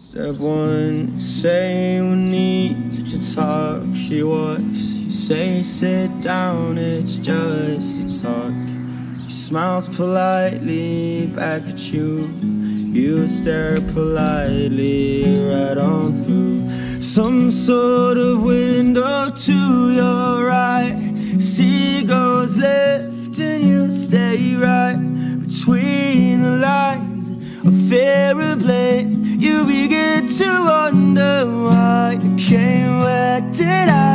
Step one, say we need to talk. He walks, you say sit down, it's just a talk. He smiles politely back at you. You stare politely right on through some sort of window to your right. Seagulls left and you stay right between the lines of fair and blame. You begin to wonder why you came. Where did I